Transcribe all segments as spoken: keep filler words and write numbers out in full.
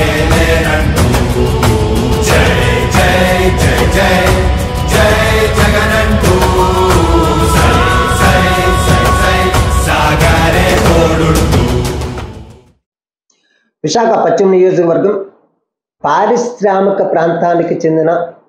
విశాఖ పశ్చిమ నియోజకవర్గం పారిశ్రామిక ప్రాంతానికి చెందిన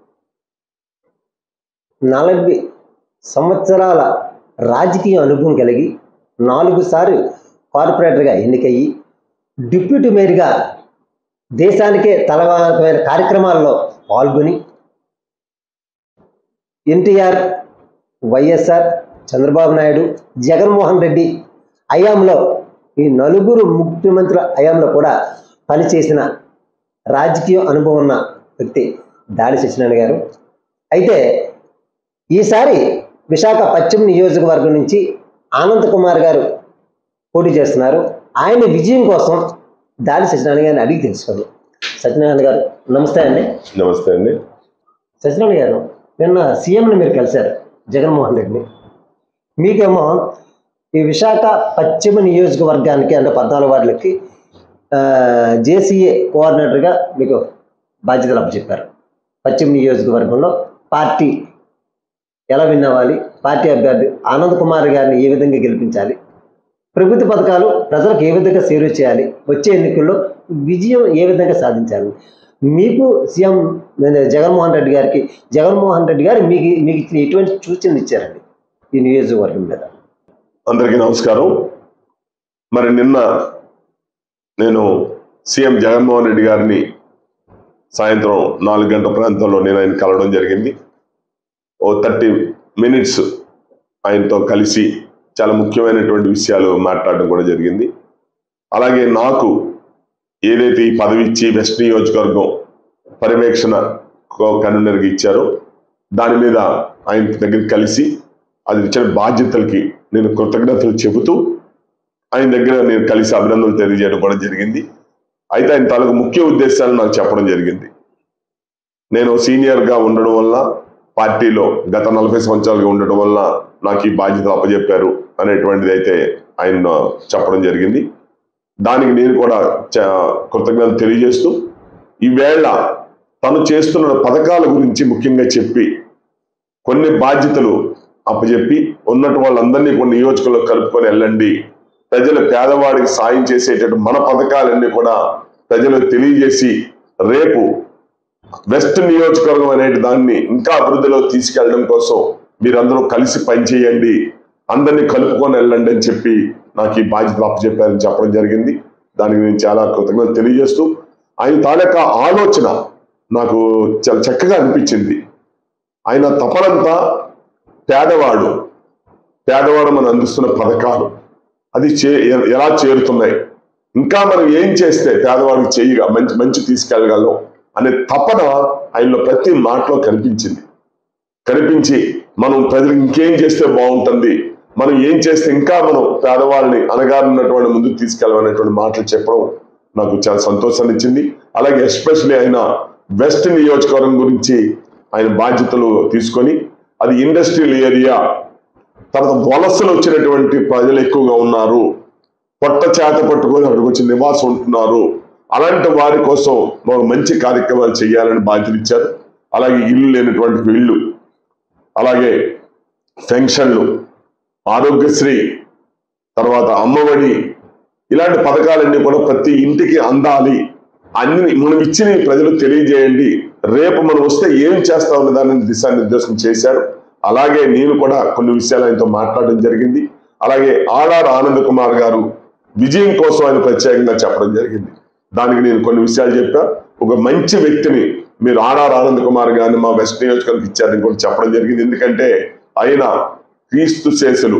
నలభై సంవత్సరాల రాజకీయ అనుభవం కలిగి నాలుగు సార్లు కార్పొరేటర్గా ఎన్నికయ్యి డిప్యూటీ మేయర్గా దేశానికే తలమానికమైన కార్యక్రమాల్లో పాల్గొని ఎన్టీఆర్, వైఎస్ఆర్, చంద్రబాబు నాయుడు, జగన్మోహన్ రెడ్డి హయాంలో ఈ నలుగురు ముఖ్యమంత్రుల హయాంలో కూడా పనిచేసిన రాజకీయ అనుభవం ఉన్న వ్యక్తి దాడి సత్యనారాయణ గారు. అయితే ఈసారి విశాఖ పశ్చిమ నియోజకవర్గం నుంచి ఆనంద్ కుమార్ గారు పోటీ చేస్తున్నారు. ఆయన విజయం కోసం దాడి సత్యనారాయణ గారిని అడిగి తెలుసుకోండి. సత్యనారాయణ గారు నమస్తే అండి. నమస్తే అండి. సత్యనారాయణ గారు, నిన్న సీఎంని మీరు కలిశారు, జగన్మోహన్ రెడ్డిని. మీకేమో ఈ విశాఖ పశ్చిమ నియోజకవర్గానికి అంటే పద్నాలుగు వార్డులకి జేసీఏ కోఆర్డినేటర్గా మీకు బాధ్యతలు అప్పచెప్పారు. పశ్చిమ నియోజకవర్గంలో పార్టీ ఎలా విన్ అవ్వాలి, పార్టీ అభ్యర్థి ఆనంద్ కుమార్ గారిని ఏ విధంగా గెలిపించాలి, ప్రభుత్వ పథకాలు ప్రజలకు ఏ విధంగా సేవ చేయాలి, వచ్చే ఎన్నికల్లో విజయం ఏ విధంగా సాధించాలి, మీకు సీఎం జగన్మోహన్ రెడ్డి గారికి జగన్మోహన్ రెడ్డి గారు మీకు మీకు ఎటువంటి సూచనలు ఇచ్చారండి ఈ నియోజకవర్గం మీద? అందరికీ నమస్కారం. మరి నిన్న నేను సీఎం జగన్మోహన్ రెడ్డి గారిని సాయంత్రం నాలుగు గంటల ప్రాంతంలో నేను ఆయన కలవడం జరిగింది. ఓ థర్టీ మినిట్స్ ఆయనతో కలిసి చాలా ముఖ్యమైనటువంటి విషయాలు మాట్లాడడం కూడా జరిగింది. అలాగే నాకు ఏదైతే ఈ పదవి ఇచ్చి వెస్ట్ నియోజకవర్గం పర్యవేక్షణ కన్వీనర్గా ఇచ్చారో దాని మీద ఆయన దగ్గర కలిసి అది ఇచ్చిన బాధ్యతలకి నేను కృతజ్ఞతలు చెబుతూ ఆయన దగ్గర నేను కలిసి అభినందనలు తెలియజేయడం కూడా జరిగింది. అయితే ఆయన తాలూకు ముఖ్య ఉద్దేశాలు నాకు చెప్పడం జరిగింది. నేను సీనియర్గా ఉండడం వల్ల, పార్టీలో గత నలభై సంవత్సరాలుగా ఉండటం వల్ల నాకు ఈ బాధ్యతలు అప్పచెప్పారు అనేటువంటిది అయితే ఆయన చెప్పడం జరిగింది. దానికి నేను కూడా కృతజ్ఞతలు తెలియజేస్తూ ఈవేళ తను చేస్తున్న పథకాల గురించి ముఖ్యంగా చెప్పి కొన్ని బాధ్యతలు అప్పచెప్పి ఉన్నట్టు వాళ్ళందరినీ కొన్ని నియోజకవర్గంలో కలుపుకొని వెళ్ళండి, ప్రజల పేదవాడికి సాయం చేసేటట్టు మన పథకాలన్నీ కూడా ప్రజలకు తెలియజేసి రేపు వెస్ట్ నియోజకవర్గం అనే దాన్ని ఇంకా అభివృద్ధిలో తీసుకెళ్ళడం కోసం మీరందరూ కలిసి పనిచేయండి, అందరినీ కలుపుకొని వెళ్ళండి అని చెప్పి నాకు ఈ బాధ్యతలు అప్పచెప్పారని చెప్పడం జరిగింది. దానికి నేను చాలా కృతజ్ఞతలు తెలియజేస్తూ ఆయన తాలూకా ఆలోచన నాకు చాలా చక్కగా అనిపించింది. ఆయన తపనంతా పేదవాడు పేదవాడు మనం అందిస్తున్న పథకాలు అది చే ఎలా చేరుతున్నాయి, ఇంకా మనం ఏం చేస్తే పేదవాడికి చేయగా మంచి మంచి తీసుకెళ్ళగలం అనే తపన ఆయనలో ప్రతి మాటలో కనిపించింది. కనిపించి మనం ప్రజలకు ఇంకేం చేస్తే బాగుంటుంది, మనం ఏం చేస్తే ఇంకా మనం పేదవాళ్ళని అనగారినటువంటి ముందుకు తీసుకెళ్ళాలనేటువంటి మాటలు చెప్పడం నాకు చాలా సంతోషాన్ని ఇచ్చింది. అలాగే ఎస్పెషల్లీ ఆయన వెస్ట్ నియోజకవర్గం గురించి ఆయన బాధ్యతలు తీసుకొని అది ఇండస్ట్రియల్ ఏరియా, తర్వాత వలసలు వచ్చినటువంటి ప్రజలు ఎక్కువగా ఉన్నారు, పొట్ట చేత పట్టుకొని అక్కడికి వచ్చి నివాసం ఉంటున్నారు, అలాంటి వారి కోసం మంచి కార్యక్రమాలు చేయాలని బాధ్యత ఇచ్చారు. అలాగే ఇల్లు లేనటువంటి ఇల్లు, అలాగే పెన్షన్లు, ఆరోగ్యశ్రీ, తర్వాత అమ్మఒడి, ఇలాంటి పథకాలన్నీ కూడా ప్రతి ఇంటికి అందాలి, అన్ని మనం ఇచ్చిన ప్రజలు తెలియజేయండి, రేపు మనం వస్తే ఏం చేస్తామన్న దాన్ని దిశానిర్దేశం చేశారు. అలాగే నేను కూడా కొన్ని విషయాలు ఆయనతో మాట్లాడడం జరిగింది. అలాగే ఆడార్ ఆనంద్ కుమార్ గారు విజయం కోసం ఆయన ప్రత్యేకంగా చెప్పడం జరిగింది. దానికి నేను కొన్ని విషయాలు చెప్పా. ఒక మంచి వ్యక్తిని మీరు ఆడార్ ఆనంద్ కుమార్ గారిని మా వెస్ట్ నియోజకవర్గం ఇచ్చారని కూడా చెప్పడం జరిగింది. ఎందుకంటే ఆయన క్రీస్తు శేషులు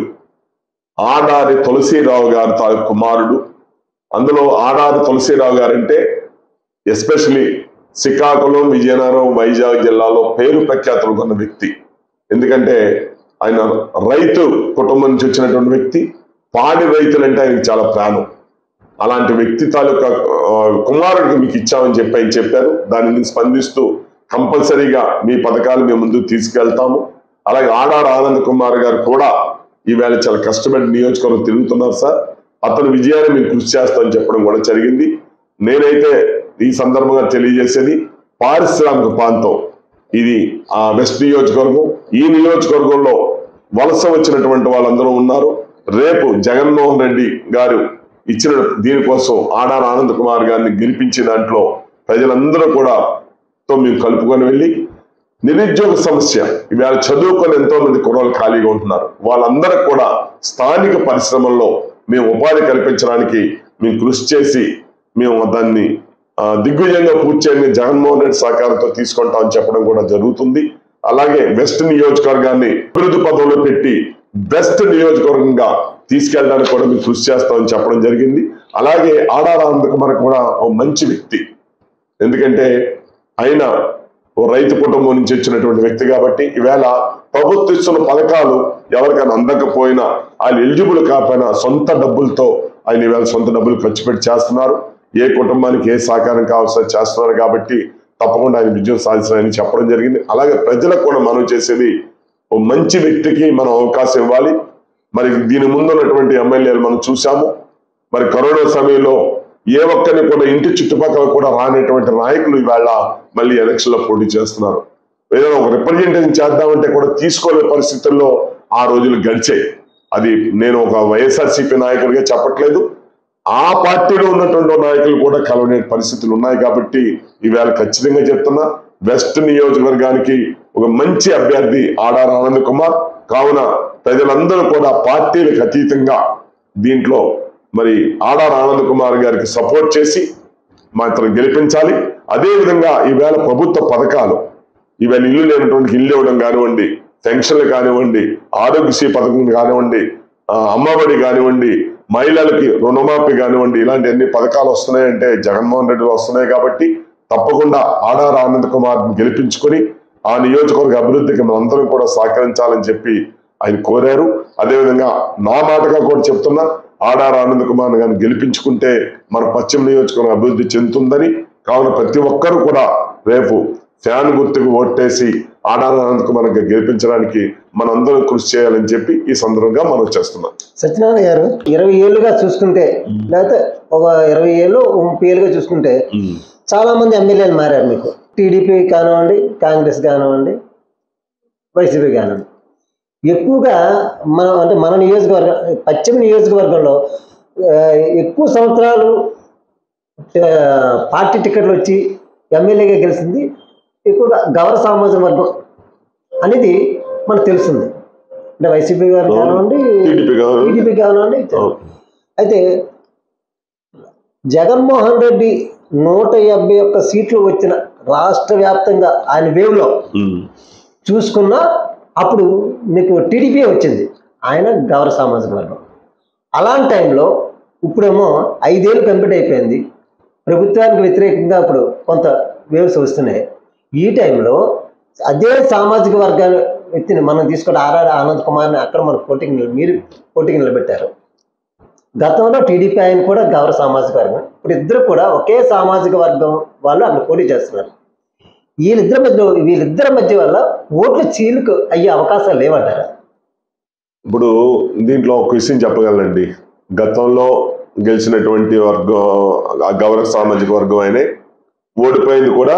ఆడారి తులసీరావు గారు తాలూ కుమారుడు. అందులో ఆడారి తులసీరావు గారు అంటే ఎస్పెషలీ శ్రీకాకుళం, విజయనగరం, వైజాగ్ జిల్లాలో పేరు ప్రఖ్యాతులు ఉన్న వ్యక్తి. ఎందుకంటే ఆయన రైతు కుటుంబం నుంచి వచ్చినటువంటి వ్యక్తి, పాడి రైతులంటే ఆయనకి చాలా ప్రాణం. అలాంటి వ్యక్తి తాలూకా కుమారుడికి మీకు ఇచ్చామని చెప్పి ఆయన చెప్పారు. దానిని స్పందిస్తూ కంపల్సరీగా మీ పథకాలు మేము ముందుకు తీసుకెళ్తాము. అలాగే ఆడార్ ఆనంద్ కుమార్ గారు కూడా ఈవేళ చాలా కష్టపడి నియోజకవర్గం తిరుగుతున్నారు సార్, అతను విజయాన్ని మేము కృషి చేస్తామని చెప్పడం కూడా జరిగింది. నేనైతే ఈ సందర్భంగా తెలియజేసేది పారిశ్రామిక ప్రాంతం ఇది ఆ వెస్ట్ నియోజకవర్గం. ఈ నియోజకవర్గంలో వలస వచ్చినటువంటి వాళ్ళందరూ ఉన్నారు. రేపు జగన్మోహన్ రెడ్డి గారు ఇచ్చిన దీనికోసం ఆడార్ ఆనంద్ కుమార్ గారిని గెలిపించిన దాంట్లో ప్రజలందరూ కూడా తో మేము కలుపుకొని వెళ్ళి నిరుద్యోగ సమస్య ఇవాళ చదువుకొని ఎంతో మంది కుర్రాళ్ళు ఖాళీగా ఉంటున్నారు. వాళ్ళందరికీ కూడా స్థానిక పరిశ్రమల్లో మేము ఉపాధి కల్పించడానికి మేము కృషి చేసి మేము దాన్ని దిగ్విజయంగా పూర్తి చేయని జగన్మోహన్ రెడ్డి సహకారంతో తీసుకుంటామని చెప్పడం కూడా జరుగుతుంది. అలాగే వెస్ట్ నియోజకవర్గాన్ని అభివృద్ధి పదంలో పెట్టి బెస్ట్ నియోజకవర్గంగా తీసుకెళ్ళడానికి కూడా మేము కృషి చేస్తామని చెప్పడం జరిగింది. అలాగే ఆడార్ ఆనంద్ కుమార్ కూడా ఓ మంచి వ్యక్తి. ఎందుకంటే ఆయన ఓ రైతు కుటుంబం నుంచి వచ్చినటువంటి వ్యక్తి కాబట్టి ఈవేళ ప్రభుత్వం ఇస్తున్న పథకాలు ఎవరికైనా అందకపోయినా ఆయన ఎలిజిబుల్ కాకపోయినా సొంత డబ్బులతో ఆయన ఈవేళ సొంత డబ్బులు ఖర్చు పెట్టి చేస్తున్నారు. ఏ కుటుంబానికి ఏ సహకారం కావాల్సిన చేస్తున్నారు కాబట్టి తప్పకుండా ఆయన విజయం సాధించాలని చెప్పడం జరిగింది. అలాగే ప్రజలకు కూడా మనం చేసేది ఓ మంచి వ్యక్తికి మనం అవకాశం ఇవ్వాలి. మరి దీని ముందు ఉన్నటువంటి ఎమ్మెల్యేలు మనం చూసాము. మరి కరోనా సమయంలో ఏ ఒక్కరిని కూడా ఇంటి చుట్టుపక్కల కూడా రానేటువంటి నాయకులు ఇవాళ మళ్ళీ ఎలక్షన్లో పోటీ చేస్తున్నారు. ఏదైనా ఒక రిప్రజెంటేషన్ చేద్దామంటే కూడా తీసుకోలేని పరిస్థితుల్లో ఆ రోజులు గడిచాయి. అది నేను ఒక వైఎస్ఆర్సీపీ నాయకుడిగా చెప్పట్లేదు, ఆ పార్టీలో ఉన్నటువంటి నాయకులు కూడా కలవనే పరిస్థితులు ఉన్నాయి. కాబట్టి ఈవేళ ఖచ్చితంగా చెప్తున్నా వెస్ట్ నియోజకవర్గానికి ఒక మంచి అభ్యర్థి ఆడార్ ఆనంద్ కుమార్. కావున ప్రజలందరూ కూడా పార్టీలకు అతీతంగా దీంట్లో మరి ఆడార్ ఆనంద్ కుమార్ గారికి సపోర్ట్ చేసి మాత్రం గెలిపించాలి. అదేవిధంగా ఈవేళ ప్రభుత్వ పథకాలు ఈవేళ ఇల్లు లేనటువంటి ఇల్లు ఇవ్వడం కానివ్వండి, పెన్షన్లు కానివ్వండి, ఆరోగ్యశ్రీ పథకం కానివ్వండి, అమ్మఒడి కానివ్వండి, మహిళలకి రుణమాఫీ కానివ్వండి, ఇలాంటి అన్ని పథకాలు వస్తున్నాయంటే జగన్మోహన్ రెడ్డి వస్తున్నాయి. కాబట్టి తప్పకుండా ఆడార్ ఆనంద్ కుమార్ని గెలిపించుకొని ఆ నియోజకవర్గ అభివృద్ధికి మనందరం కూడా సహకరించాలని చెప్పి ఆయన కోరారు. అదేవిధంగా నా మాటగా కూడా చెప్తున్నా, ఆడార్ ఆనంద్ కుమార్ గారిని గెలిపించుకుంటే మన పశ్చిమ నియోజకవర్గం అభివృద్ధి చెందుతుందని. కావున ప్రతి ఒక్కరూ కూడా రేపు ఫ్యాన్ గుర్తుకు ఓట్టేసి ఆడార్ ఆనంద్ కుమార్ గారిని గెలిపించడానికి మనందరం కృషి చేయాలని చెప్పి ఈ సందర్భంగా మనం చేస్తున్నాం. సత్యనారాయణ గారు ఇరవై ఏళ్ళుగా చూసుకుంటే, లేకపోతే ఒక ఇరవై ఏళ్ళు ముప్పై ఏళ్ళుగా చూసుకుంటే చాలా మంది ఎమ్మెల్యేలు మారారు మీకు. టీడీపీ కానివ్వండి, కాంగ్రెస్ కానివ్వండి, వైసీపీ కానివ్వండి. ఎక్కువగా మన అంటే మన నియోజకవర్గం పశ్చిమ నియోజకవర్గంలో ఎక్కువ సంవత్సరాలు పార్టీ టికెట్లు వచ్చి ఎమ్మెల్యేగా గెలిచింది ఎక్కువగా గౌర సామాజిక వర్గం అనేది మనకు తెలుస్తుంది. అంటే వైసీపీ గారు కానివ్వండి, టీడీపీ కానివ్వండి. అయితే జగన్మోహన్ రెడ్డి నూట యాభై ఒక్క సీట్లు వచ్చిన రాష్ట్ర వ్యాప్తంగా ఆయన వేవ్లో చూసుకున్నా అప్పుడు మీకు టీడీపీ వచ్చింది, ఆయన గౌర సామాజిక వర్గం. అలాంటి టైంలో ఇప్పుడేమో ఐదేళ్ళు కంప్లీట్ అయిపోయింది, ప్రభుత్వానికి వ్యతిరేకంగా ఇప్పుడు కొంత వేవ్స్ వస్తున్నాయి. ఈ టైంలో అదే సామాజిక వర్గాల వ్యక్తిని మనం తీసుకుంటే ఆర్ఆర్ ఆనంద్ కుమార్ని అక్కడ మన పోటీకి మీరు పోటీకి నిలబెట్టారు. గతంలో టీడీపీ ఆయన కూడా గౌర సామాజిక వర్గం, ఇప్పుడు ఇద్దరు కూడా ఒకే సామాజిక వర్గం వాళ్ళు అక్కడ పోటీ చేస్తున్నారు. వీళ్ళిద్దరి మధ్య వీళ్ళిద్దరి మధ్య వల్ల ఓట్లు చీలుకు అయ్యే అవకాశాలు లేవంటారా? ఇప్పుడు దీంట్లో ఒక విషయం చెప్పగలండి. గతంలో గెలిచినటువంటి వర్గం గౌర సామాజిక వర్గం ఆయనే, ఓడిపోయింది కూడా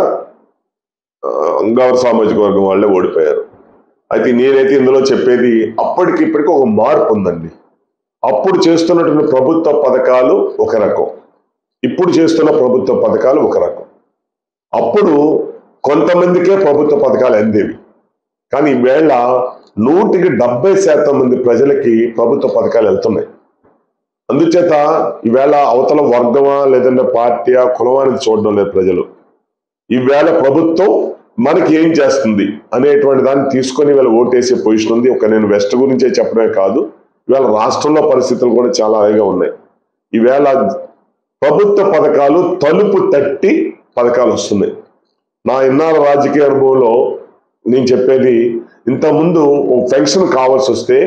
గౌర సామాజిక వర్గం వాళ్ళే ఓడిపోయారు. అయితే నేనైతే ఇందులో చెప్పేది అప్పటికి ఇప్పటికీ ఒక మార్పు ఉందండి. అప్పుడు చేస్తున్నటువంటి ప్రభుత్వ పథకాలు ఒక రకం, ఇప్పుడు చేస్తున్న ప్రభుత్వ పథకాలు ఒక రకం. అప్పుడు కొంతమందికే ప్రభుత్వ పథకాలు అందేవి, కానీ ఈవేళ నూటికి డెబ్బై శాతం మంది ప్రజలకి ప్రభుత్వ పథకాలు వెళ్తున్నాయి. అందుచేత ఈవేళ అవతల వర్గమా లేదంటే పార్టీయా కులమా అనేది చూడడం లేదు ప్రజలు. ఈవేళ ప్రభుత్వం మనకి ఏం చేస్తుంది అనేటువంటి దాన్ని తీసుకొని వీళ్ళ ఓటేసే పొజిషన్ ఉంది. ఒక నేను వెస్ట్ గురించే చెప్పడమే కాదు, ఇవాళ రాష్ట్రంలో పరిస్థితులు కూడా చాలా హాయిగా ఉన్నాయి. ఈవేళ ప్రభుత్వ పథకాలు తలుపు తట్టి పథకాలు వస్తున్నాయి. నా ఇన్నాళ్ళ రాజకీయ అనుభవంలో నేను చెప్పేది, ఇంతకుముందు ఓ పెన్షన్ కావాల్సి వస్తే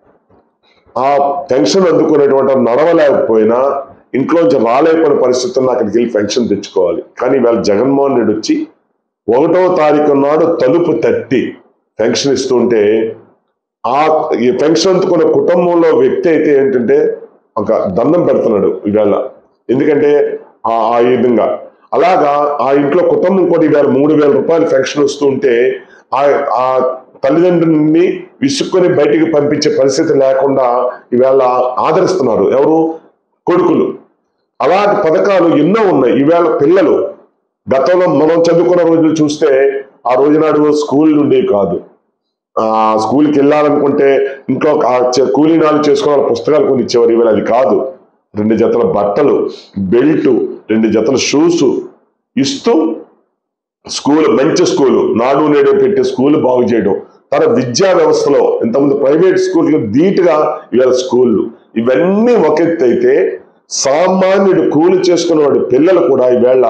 ఆ పెన్షన్ అందుకునేటువంటి నడవలేకపోయినా ఇంట్లోంచి రాలేకపోయిన పరిస్థితుల్లో అక్కడికి వెళ్ళి పెన్షన్ తెచ్చుకోవాలి. కానీ ఇవాళ జగన్మోహన్ రెడ్డి వచ్చి ఒకటో తారీఖు నాడు తలుపు తట్టి పెన్షన్ ఇస్తుంటే ఆ ఈ పెన్షన్ అందుకున్న కుటుంబంలో వ్యక్తి అయితే ఏంటంటే ఒక దండం పెడుతున్నాడు ఇవాళ. ఎందుకంటే ఆ విధంగా అలాగా ఆ ఇంట్లో కుటుంబం కూడా ఇవాళ మూడు వేల రూపాయలు పెన్షన్ వస్తుంటే ఆ ఆ తల్లిదండ్రులని విసుక్కొని బయటికి పంపించే పరిస్థితి లేకుండా ఇవాళ ఆదరిస్తున్నారు ఎవరు? కొడుకులు. అలాంటి పథకాలు ఎన్నో ఉన్నాయి. ఈవేళ పిల్లలు గతంలో మనం చదువుకున్న రోజులు చూస్తే ఆ రోజునాడు స్కూల్ నుండి కాదు, ఆ స్కూల్కి వెళ్ళాలనుకుంటే ఇంట్లో కూలీనాలు చేసుకోవాలి, పుస్తకాలు కొని ఇచ్చేవారు. ఈవేళ అది కాదు. రెండు జతల బట్టలు, బెల్టు, రెండు జతల షూస్ ఇస్తూ స్కూల్, మంచి స్కూలు, నాడు నేడు పెట్టే స్కూల్ బాగు చేయడం, తన విద్యా వ్యవస్థలో ఇంతకుముందు ప్రైవేట్ స్కూళ్ళు ధీటుగా ఇవాళ స్కూళ్ళు, ఇవన్నీ ఒక ఎత్తు అయితే సామాన్యుడు కూలి చేసుకునేవాడు పిల్లలు కూడా ఈవేళ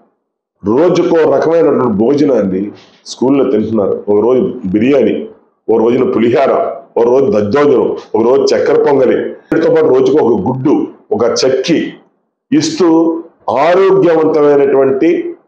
రోజుకో రకమైనటువంటి భోజనాన్ని స్కూల్లో తింటున్నారు. ఒక రోజు బిర్యానీ, ఒక రోజున పులిహార, ఒక రోజు దద్దోజనం, ఒక రోజు చక్కెర పొంగలి, వీటితో పాటు రోజుకు ఒక గుడ్డు, ఒక చక్కి ఇస్తూ ఆరోగ్యవంతమైనటువంటి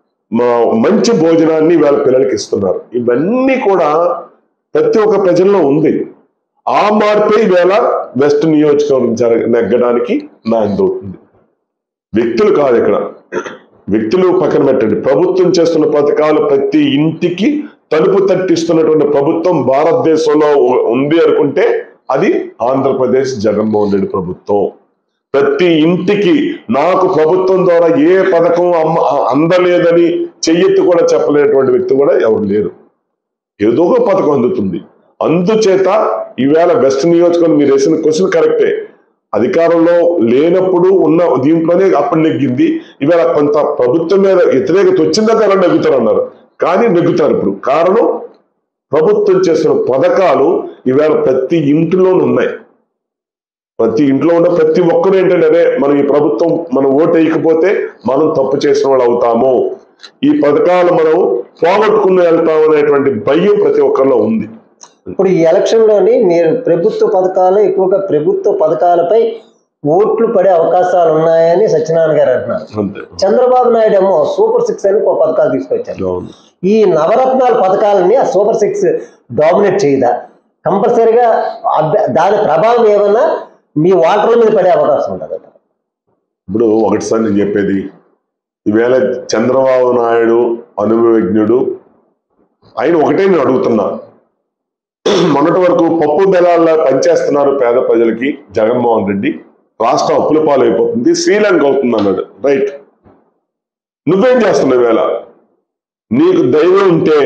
మంచి భోజనాన్ని వీళ్ళ పిల్లలకి ఇస్తున్నారు. ఇవన్నీ కూడా ప్రతి ఒక్క ప్రజల్లో ఉంది. ఆ మార్పే ఈవేళ వెస్ట్ నియోజకవర్గం జరగ నెగ్గడానికి నాందవుతుంది. వ్యక్తులు కాదు ఇక్కడ, వ్యక్తులు పక్కన పెట్టండి. ప్రభుత్వం చేస్తున్న పథకాలు ప్రతి ఇంటికి తలుపు తట్టిస్తున్నటువంటి ప్రభుత్వం భారతదేశంలో ఉంది అనుకుంటే అది ఆంధ్రప్రదేశ్ జగన్మోహన్ రెడ్డి ప్రభుత్వం. ప్రతి ఇంటికి నాకు ప్రభుత్వం ద్వారా ఏ పథకం అమ్మ అందలేదని చెయ్యెత్తి కూడా చెప్పలేనటువంటి వ్యక్తి కూడా ఎవరు లేరు. ఏదో ఒక పథకం అందుతుంది. అందుచేత ఈవేళ వెస్ట్ నియోజకవర్గం మీరు వేసిన క్వశ్చన్ కరెక్టే. అధికారంలో లేనప్పుడు ఉన్న దీంట్లోనే అప్పుడు నెగ్గింది. ఇవాళ కొంత ప్రభుత్వం మీద వ్యతిరేకత వచ్చిందా కదా నెగ్గుతారు అన్నారు, కానీ నెగ్గుతారు ఇప్పుడు. కారణం ప్రభుత్వం చేస్తున్న పథకాలు ఈవేళ ప్రతి ఇంటిలోనూ ఉన్నాయి. ప్రతి ఇంట్లో ఉన్న ప్రతి ఒక్కరు ఏంటంటే అదే మనం ఈ ప్రభుత్వం మనం ఓటు వేయకపోతే మనం తప్పు చేసిన వాళ్ళు అవుతాము, ఈ పథకాలు మనం పోగొట్టుకుని వెళ్తాం అనేటువంటి భయం ప్రతి ఒక్కరిలో ఉంది. ఇప్పుడు ఈ ఎలక్షన్లోని మీరు ప్రభుత్వ పథకాలు ఎక్కువగా ప్రభుత్వ పథకాలపై ఓట్లు పడే అవకాశాలు ఉన్నాయని సత్యనారాయణ గారు అంటున్నారు. చంద్రబాబు నాయుడు ఏమో సూపర్ సిక్స్ అని ఒక పథకాలు తీసుకొచ్చారు. ఈ నవరత్నాల పథకాలని ఆ సూపర్ సిక్స్ డామినేట్ చేయదా? కంపల్సరీగా దాని ప్రభావం ఏమన్నా మీ ఓటర్ల మీద పడే అవకాశం ఉంటుంది. ఇప్పుడు ఒకటిసారి నేను చెప్పేది, ఈవేళ చంద్రబాబు నాయుడు అనుభవజ్ఞుడు, ఆయన ఒకటే నేను అడుగుతున్నా, మొన్నటి వరకు పప్పు బెల్లాల్లో పనిచేస్తున్నారు పేద ప్రజలకి జగన్మోహన్ రెడ్డి, రాష్ట్రం అప్పుల పాలైపోతుంది, శ్రీలంక అవుతుంది అన్నాడు. రైట్, నువ్వేం చేస్తున్నావు? ఈవేళ నీకు ధైర్యం ఉంటే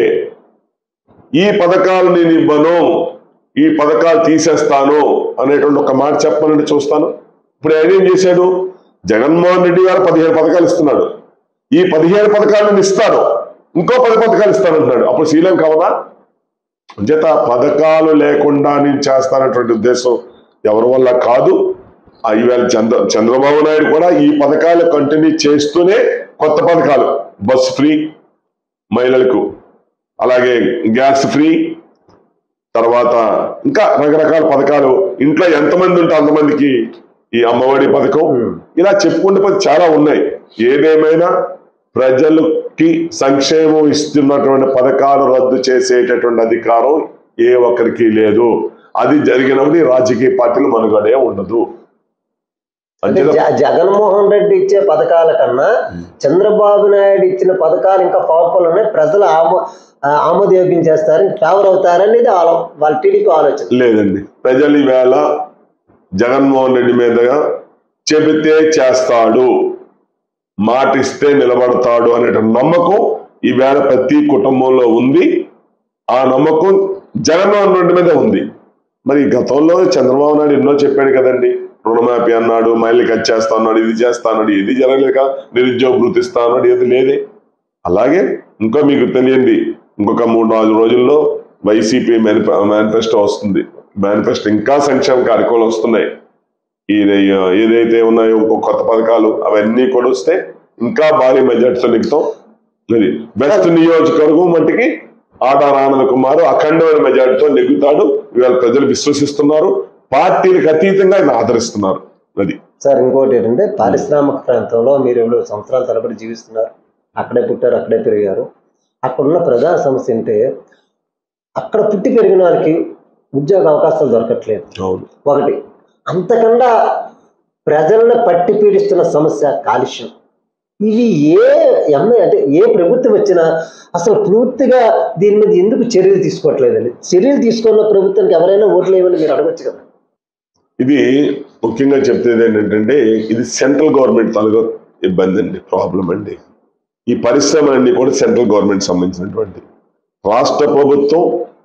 ఈ పథకాలు నేను ఇవ్వను, ఈ పథకాలు తీసేస్తాను అనేటువంటి ఒక మాట చెప్పాలని చూస్తాను. ఇప్పుడు ఆయన ఏం చేశాడు? జగన్మోహన్ రెడ్డి గారు పదిహేను పథకాలు ఇస్తున్నాడు, ఈ పదిహేను పథకాలు నేను ఇస్తాను, ఇంకో పది పథకాలు ఇస్తానంటున్నాడు. అప్పుడు శ్రీలంక అవదా? చేత పథకాలు లేకుండా నేను చేస్తానటువంటి ఉద్దేశం ఎవరి వల్ల కాదు. ఈవేళ చంద్ర చంద్రబాబు నాయుడు కూడా ఈ పథకాలు కంటిన్యూ చేస్తూనే కొత్త పథకాలు, బస్ ఫ్రీ మహిళలకు, అలాగే గ్యాస్ ఫ్రీ, తర్వాత ఇంకా రకరకాల పథకాలు, ఇంట్లో ఎంతమంది ఉంటే అంతమందికి ఈ అమ్మఒడి పథకం, ఇలా చెప్పుకుంటే చాలా ఉన్నాయి. ఏదేమైనా ప్రజలకి సంక్షేమం ఇస్తున్నటువంటి పథకాలు రద్దు చేసేటటువంటి అధికారం ఏ ఒక్కరికి లేదు. అది జరిగినప్పుడు రాజకీయ పార్టీలు మనుగడే ఉండదు. జగన్మోహన్ రెడ్డి ఇచ్చే పథకాల కన్నా చంద్రబాబు నాయుడు ఇచ్చిన పథకాలు ఇంకా పవర్ఫుల్ ఉన్నాయి, ప్రజలు ఆమో ఆమోదయోగ్యం చేస్తారని, ఫేవర్ అవుతారనేది వాళ్ళ టీడీపీ ఆలోచన. లేదండి, ప్రజలు ఈవేళ జగన్మోహన్ రెడ్డి మీదగా చెబితే చేస్తాడు, మాట ఇస్తే నిలబడతాడు అనే నమ్మకం ఈవేళ ప్రతి కుటుంబంలో ఉంది. ఆ నమ్మకం జగన్మోహన్ రెడ్డి మీద ఉంది. మరి గతంలో చంద్రబాబు నాయుడు ఎన్నో చెప్పాడు కదండి, రుణమాఫీ అన్నాడు, మహిళకి అది చేస్తా అన్నాడు, ఇది చేస్తా అన్నాడు, ఇది జరగలేక నిరుద్యోగ భృతి ఇస్తా అన్నాడు, ఏది లేదే. అలాగే ఇంకా మీకు తెలియంది, ఇంకొక మూడు నాలుగు రోజుల్లో వైసీపీ మేనిఫెస్టో వస్తుంది. మేనిఫెస్టో ఇంకా సంక్షేమ కార్యక్రమాలు వస్తున్నాయి. ఇది ఏదైతే ఉన్నాయో ఇంకో కొత్త పథకాలు అవన్నీ కూడా వస్తే ఇంకా భారీ మెజార్టీతో నెగ్గుతాం. మరి వెస్ట్ నియోజకవర్గం మట్టికి ఆటా ఆనంద్ కుమార్ అఖండమైన మెజార్టీతో నెగ్గుతాడు. ఇవాళ ప్రజలు విశ్వసిస్తున్నారు, పార్టీలకు అతీతంగా ఆయన ఆదరిస్తున్నారు. అది సార్ ఇంకోటి ఏంటంటే, పారిశ్రామిక ప్రాంతంలో మీరు ఏడు సంవత్సరాల తరబడి జీవిస్తున్నారు, అక్కడే పుట్టారు, అక్కడే పెరిగారు. అక్కడున్న ప్రధాన సమస్య అంటే అక్కడ పుట్టి పెరిగిన వారికి ఉద్యోగ అవకాశాలు దొరకట్లేదు. ఒకటి, అంతకన్నా ప్రజలను పట్టి పీడిస్తున్న సమస్య కాలుష్యం. ఇవి ఏ ఎంఐ అంటే ఏ ప్రభుత్వం వచ్చినా అసలు పూర్తిగా దీని మీద ఎందుకు చర్యలు తీసుకోవట్లేదండి? చర్యలు తీసుకున్న ప్రభుత్వానికి ఎవరైనా ఓట్లు వేయమని మీరు అడగచ్చు కదా. ఇది ముఖ్యంగా చెప్తేది ఏంటంటే ఇది సెంట్రల్ గవర్నమెంట్ తాలూకా ఇబ్బంది అండి, ప్రాబ్లం అండి. ఈ పరిశ్రమలన్నీ కూడా సెంట్రల్ గవర్నమెంట్ సంబంధించినటువంటి. రాష్ట్ర ప్రభుత్వం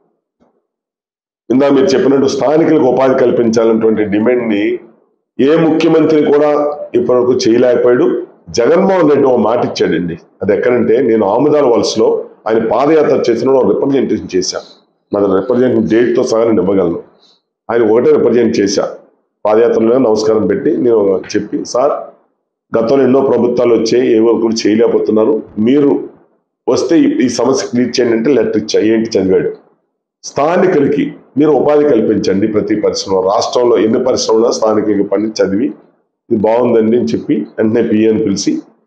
ఇందా మీరు చెప్పినట్టు స్థానికులకు ఉపాధి కల్పించాలన్నటువంటి డిమాండ్ని ఏ ముఖ్యమంత్రి కూడా ఇప్పటివరకు చేయలేకపోయాడు. జగన్మోహన్ రెడ్డి ఒక మాట ఇచ్చాడండి. అది ఎక్కడంటే, నేను ఆముదాల వలసలో ఆయన పాదయాత్ర చేసిన రిప్రజెంటేషన్ చేశా. మన రిప్రజెంటేషన్ డేట్తో సహా నేను ఇవ్వగలను. ఆయన ఒకటే రిప్రజెంట్ చేశా. పాదయాత్రలో నమస్కారం పెట్టి నేను చెప్పి, సార్ గతంలో ఎన్నో ప్రభుత్వాలు వచ్చాయి, ఏ కూడా చేయలేకపోతున్నారు, మీరు వస్తే ఈ సమస్య క్లియర్ చేయండి అంటే లెటర్ ఇచ్చా. ఏంటి చదివాడు, స్థానికులకి మీరు ఉపాధి కల్పించండి. ప్రతి పరిశ్రమ రాష్ట్రంలో ఎన్ని పరిశ్రమలు స్థానికులకి పని చదివి ఇది బాగుందండి అని చెప్పి వెంటనే పిఏని పిలిచి,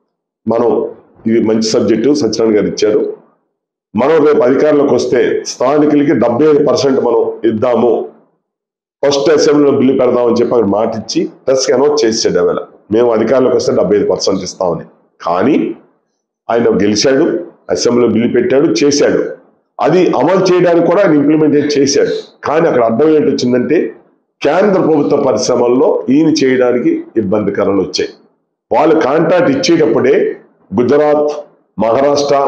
మనం ఇది మంచి సబ్జెక్టు సత్యనారాయణ గారు ఇచ్చారు, మనం రేపు అధికారంలోకి వస్తే స్థానికులకి డెబ్బై ఐదు పర్సెంట్ మనం ఇద్దాము, ఫస్ట్ అసెంబ్లీలో బిల్లు పెడదామని చెప్పి అక్కడ మాట ఇచ్చి ప్రెస్కి అనౌన్స్ చేసాడు. అవేళ మేము అధికారంలోకి వస్తే డెబ్బై ఐదు పర్సెంట్ ఇస్తామని. కానీ ఆయన గెలిచాడు, అసెంబ్లీలో బిల్లు పెట్టాడు, చేశాడు. అది అమలు చేయడానికి కూడా ఆయన ఇంప్లిమెంట్ చేశాడు. కానీ అక్కడ అర్థం ఏంటి వచ్చిందంటే, కేంద్ర ప్రభుత్వ పరిశ్రమల్లో ఈయన చేయడానికి ఇబ్బందికరాలు వచ్చాయి. వాళ్ళు కాంట్రాక్ట్ ఇచ్చేటప్పుడే గుజరాత్, మహారాష్ట్ర,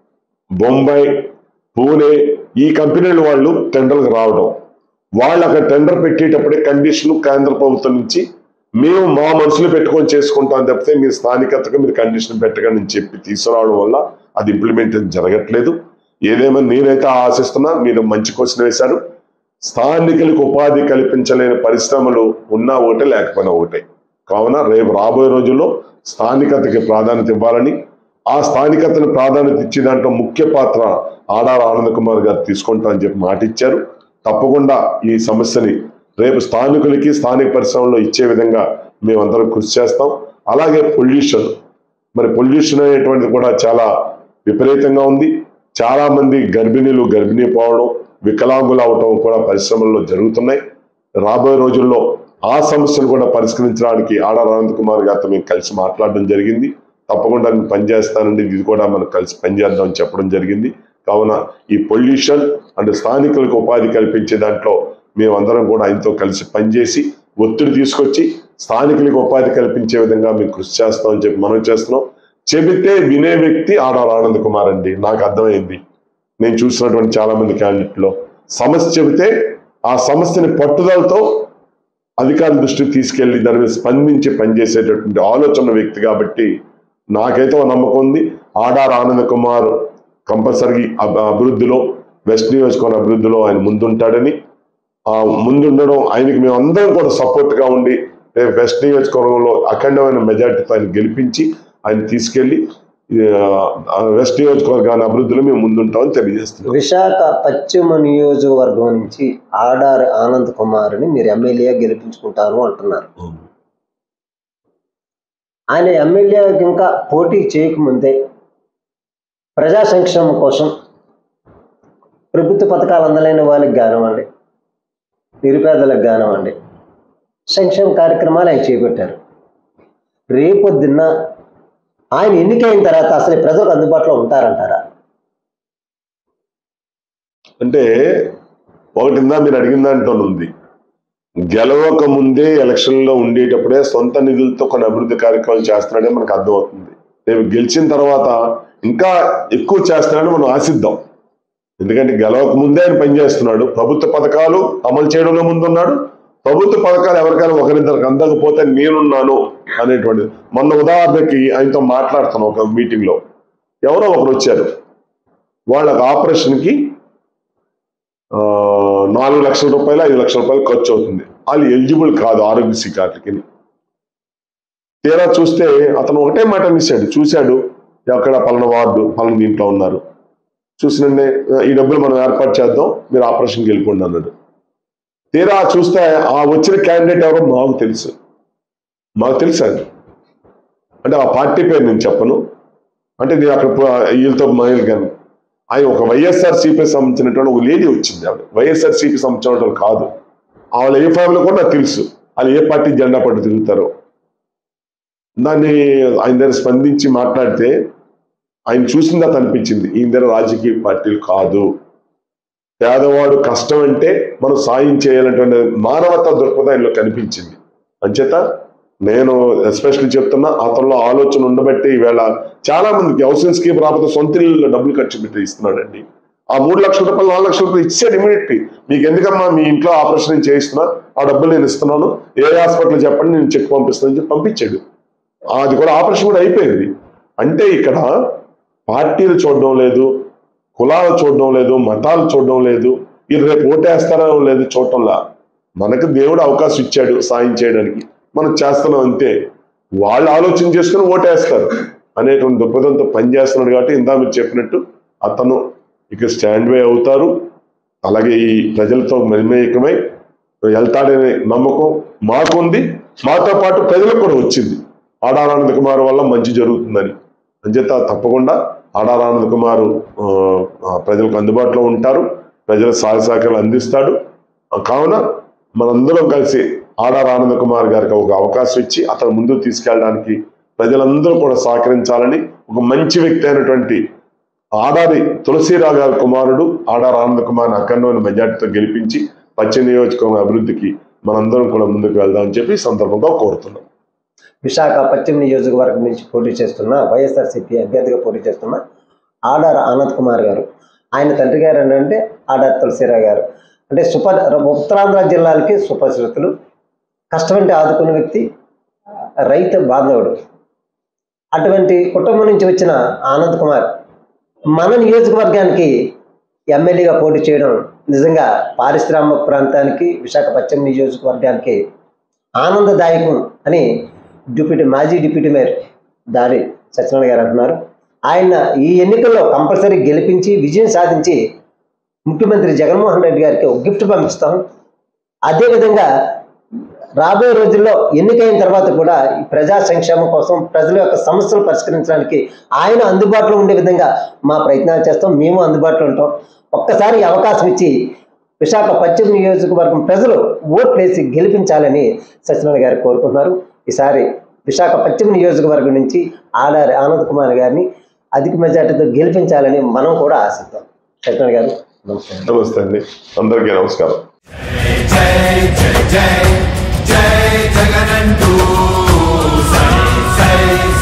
బొంబాయి, పూణే ఈ కంపెనీల వాళ్ళు టెండర్లకు రావడం, వాళ్ళు అక్కడ టెండర్ పెట్టేటప్పుడే కండిషన్ కేంద్ర ప్రభుత్వం నుంచి మేము మా మనసులు పెట్టుకొని చేసుకుంటాం తప్పితే మీరు స్థానికతగా మీరు కండిషన్ పెట్టకండి అని చెప్పి తీసుకురావడం వల్ల అది ఇంప్లిమెంట్ జరగట్లేదు. ఏదేమో నేనైతే ఆశిస్తున్నా, మీరు మంచి క్వశ్చన్ వేశారు. స్థానికులకు ఉపాధి కల్పించలేని పరిశ్రమలు ఉన్నా ఒకటే లేకపోయినా ఒకటే. కావున రేపు రాబోయే రోజుల్లో స్థానికతకి ప్రాధాన్యత ఇవ్వాలని, ఆ స్థానికతను ప్రాధాన్యత ఇచ్చే దాంట్లో ముఖ్య పాత్ర ఆడార ఆనంద్ కుమార్ గారు తీసుకుంటా అని చెప్పి మాట ఇచ్చారు. తప్పకుండా ఈ సమస్యని రేపు స్థానికులకి స్థానిక పరిశ్రమలో ఇచ్చే విధంగా మేమందరం కృషి చేస్తాం. అలాగే పొల్యూషన్, మరి పొల్యూషన్ అనేటువంటిది కూడా చాలా విపరీతంగా ఉంది. చాలా మంది గర్భిణీలు గర్భిణీ పోవడం, వికలాంగులు అవటం కూడా పరిశ్రమల్లో జరుగుతున్నాయి. రాబోయే రోజుల్లో ఆ సమస్యను కూడా పరిష్కరించడానికి ఆడార ఆనంద్ కుమార్ గారితో మేము కలిసి మాట్లాడడం జరిగింది. తప్పకుండా నేను పనిచేస్తానండి, ఇది కూడా మనం కలిసి పనిచేద్దామని చెప్పడం జరిగింది. కావున ఈ పొల్యూషన్ అండ్ స్థానికులకు ఉపాధి కల్పించే దాంట్లో మేమందరం కూడా ఆయనతో కలిసి పనిచేసి ఒత్తిడి తీసుకొచ్చి స్థానికులకు ఉపాధి కల్పించే విధంగా మేము కృషి చేస్తామని చెప్పి మనం చేస్తున్నాం. చెబితే వినే వ్యక్తి ఆడార ఆనంద్ కుమార్ అండి. నాకు అర్థమైంది, నేను చూసినటువంటి చాలా మంది క్యాండిడేట్లో సమస్య చెబితే ఆ సమస్యని పట్టుదలతో అధికారుల దృష్టికి తీసుకెళ్లి దాని మీద స్పందించి పనిచేసేటటువంటి ఆలోచన వ్యక్తి కాబట్టి నాకైతే ఒక నమ్మకం ఉంది. ఆడార ఆనంద్ కుమార్ కంపల్సరీ అభివృద్ధిలో, వెస్ట్ నియోజకవర్గ అభివృద్ధిలో ఆయన ముందుంటాడని, ఆ ముందుండడం ఆయనకి మేము అందరం కూడా సపోర్ట్గా ఉండి రేపు వెస్ట్ నియోజకవర్గంలో అఖండమైన మెజార్టీతో ఆయన గెలిపించి ఆయన తీసుకెళ్లి వెస్ట్ నియోజకవర్గాన్ని అభివృద్ధిలో మేము ముందుంటామని తెలియజేస్తున్నాం. విశాఖ పశ్చిమ నియోజకవర్గం నుంచి ఆడారి ఆనంద్ కుమార్ని మీరు ఎమ్మెల్యే గెలిపించుకుంటారు అంటున్నారు. ఆయన ఎమ్మెల్యే ఇంకా పోటీ చేయకముందే ప్రజా సంక్షేమం కోసం ప్రభుత్వ పథకాలు అందలేని వాళ్ళకి కానివ్వండి, నిరుపేదలకు కానివ్వండి, సంక్షేమ కార్యక్రమాలు ఆయన చేపట్టారు. రేపొద్దున్న ఆయన ఎన్నికైన తర్వాత అసలు ప్రజలకు అందుబాటులో ఉంటారంటారా? అంటే ఒకటిందా మీరు అడిగిన దాంట్లో ఉంది, గెలవక ముందే ఎలక్షన్లో ఉండేటప్పుడే సొంత నిధులతో కొన్ని అభివృద్ధి కార్యక్రమాలు చేస్తున్నాడే మనకు అర్థమవుతుంది. రేపు గెలిచిన తర్వాత ఇంకా ఎక్కువ చేస్తున్నాడని మనం ఆశిద్దాం. ఎందుకంటే గెలవక ముందే ఆయన పనిచేస్తున్నాడు, ప్రభుత్వ పథకాలు అమలు చేయడంలో ముందున్నాడు. ప్రభుత్వ పథకాలు ఎవరికైనా ఒకరిద్దరికి అందకపోతే నేనున్నాను అనేటువంటిది. మొన్న ఉదాహరణకి ఆయనతో మాట్లాడుతున్నాం ఒక మీటింగ్లో, ఎవరో ఒకరు వచ్చారు, వాళ్ళకి ఆపరేషన్కి నాలుగు లక్షల రూపాయలు ఐదు లక్షల రూపాయలు ఖర్చు అవుతుంది, వాళ్ళు ఎలిజిబుల్ కాదు ఆరోగ్యశ్రీ కార్డుకి. తీరా చూస్తే అతను ఒకటే మాట అనేసాడు, చూశాడు ఎక్కడ పలానా వార్డు పలానా దీంట్లో ఉన్నారు, చూసినండి ఈ డబ్బులు మనం ఏర్పాటు చేద్దాం, మీరు ఆపరేషన్కి వెళ్ళిపోండి అన్నాడు. తీరా చూస్తే ఆ వచ్చిన క్యాండిడేట్ ఎవరో మాకు తెలుసు, మాకు తెలుసు అది. అంటే ఆ పార్టీ పేరు నేను చెప్పను, అంటే నేను అక్కడ వీళ్ళతో మహిళలు కానీ ఆయన ఒక వైఎస్ఆర్సీపీ సంబంధించినటువంటి ఒక లేడీ వచ్చింది. ఆవిడ వైఎస్ఆర్సీపీ సంబంధించినటువంటి కాదు, వాళ్ళ ఏ ఫ్యామిలీ కూడా నాకు తెలుసు, వాళ్ళు ఏ పార్టీ జెండా పట్టు తిరుగుతారో. దాన్ని ఆయన దగ్గర స్పందించి మాట్లాడితే ఆయన చూసిందా అనిపించింది, ఈయన దగ్గర రాజకీయ పార్టీలు కాదు, పేదవాడు కష్టం అంటే మనం సాయం చేయాలంటే మానవతా దృక్పథంలో కనిపించింది. అంచేత నేను ఎస్పెషల్లీ చెప్తున్నా, అతనిలో ఆలోచన ఉండబట్టి ఈవేళ చాలా మందికి హౌసింగ్ స్కీమ్ రాకపోతే సొంత ఇళ్ళలో డబ్బులు ఖర్చు పెట్టి ఇస్తున్నాడండి. ఆ మూడు లక్షల రూపాయలు నాలుగు లక్షల రూపాయలు ఇచ్చాడు ఇమీడియట్లీ. మీకు ఎందుకమ్మా మీ ఇంట్లో ఆపరేషన్ చేయిస్తున్నా, ఆ డబ్బులు నేను ఇస్తున్నాను, ఏ హాస్పిటల్ చెప్పండి నేను చెక్ పంపిస్తానని చెప్పి పంపించాడు. అది కూడా ఆపరేషన్ కూడా అయిపోయింది. అంటే ఇక్కడ పార్టీలు చూడడం లేదు, కులాలు చూడడం లేదు, మతాలు చూడడం లేదు, ఇది రేపు ఓటేస్తారో లేదు చూడటంలా. మనకు దేవుడు అవకాశం ఇచ్చాడు సాయం చేయడానికి, మనం చేస్తున్నాం అంతే. వాళ్ళు ఆలోచన చేసుకుని ఓటేస్తారు అనేటువంటి దృక్పథంతో పనిచేస్తున్నాడు. కాబట్టి ఇందా మీరు చెప్పినట్టు అతను ఇక స్టాండ్ బై అవుతారు. అలాగే ఈ ప్రజలతో మమేకమై వెళ్తాడనే నమ్మకం మాకుంది, మాతో పాటు ప్రజలకు కూడా వచ్చింది. ఆడార్ ఆనంద్ కుమార్ వల్ల మంచి జరుగుతుందని. అంచేత తప్పకుండా ఆడార్ ఆనంద్ కుమార్ ప్రజలకు అందుబాటులో ఉంటారు, ప్రజల సహాయ సహకారాలు అందిస్తాడు. కావున మనందరం కలిసి ఆడార్ ఆనంద్ కుమార్ గారికి ఒక అవకాశం ఇచ్చి అతను ముందుకు తీసుకెళ్ళడానికి ప్రజలందరూ కూడా సహకరించాలని, ఒక మంచి వ్యక్తి అయినటువంటి ఆడారి తులసిరావు గారి కుమారుడు ఆడార్ ఆనంద్ కుమార్ అఖండమైన మెజార్టీతో గెలిపించి పశ్చిమ నియోజకవర్గం అభివృద్ధికి మనందరం కూడా ముందుకు వెళ్దామని చెప్పి సందర్భంగా కోరుతున్నాం. విశాఖ పశ్చిమ నియోజకవర్గం నుంచి పోటీ చేస్తున్న వైఎస్ఆర్సీపీ అభ్యర్థిగా పోటీ చేస్తున్న ఆడార్ ఆనంద్ కుమార్ గారు, ఆయన తండ్రి గారు ఏంటంటే ఆడార్ తులసిరావు గారు, అంటే సుప ఉత్తరాంధ్ర జిల్లాలకి సుపరిచితులు, కష్టమంటే ఆదుకున్న వ్యక్తి, రైతు బాంధవుడు. అటువంటి కుటుంబం నుంచి వచ్చిన ఆనంద్ కుమార్ మన నియోజకవర్గానికి ఎమ్మెల్యేగా పోటీ చేయడం నిజంగా పారిశ్రామిక ప్రాంతానికి, విశాఖ పశ్చిమ నియోజకవర్గానికి ఆనందదాయకం అని డిప్యూటీ మాజీ డిప్యూటీ మేయర్ దాడి సత్యనారాయణ గారు అంటున్నారు. ఆయన ఈ ఎన్నికల్లో కంపల్సరీ గెలిపించి విజయం సాధించి ముఖ్యమంత్రి జగన్మోహన్ రెడ్డి గారికి ఒక గిఫ్ట్ పంపిస్తాం. అదేవిధంగా రాబోయే రోజుల్లో ఎన్నికైన తర్వాత కూడా ఈ ప్రజా సంక్షేమం కోసం, ప్రజల యొక్క సమస్యలు పరిష్కరించడానికి ఆయన అందుబాటులో ఉండే విధంగా మా ప్రయత్నాలు చేస్తాం. మేము అందుబాటులో ఉంటాం. ఒక్కసారి అవకాశం ఇచ్చి విశాఖ పశ్చిమ నియోజకవర్గం ప్రజలు ఓట్లు వేసి గెలిపించాలని సత్యనారాయణ గారు కోరుకుంటున్నారు. ఈసారి విశాఖ పశ్చిమ నియోజకవర్గం నుంచి ఆడారి ఆనంద్ కుమార్ గారిని అధిక మెజార్టీతో గెలిపించాలని మనం కూడా ఆశిద్దాం. సత్యనారాయణ గారు నమస్తే. నమస్తే అండి, అందరికీ నమస్కారం. జై జై జై జై జగనంటూ సై సై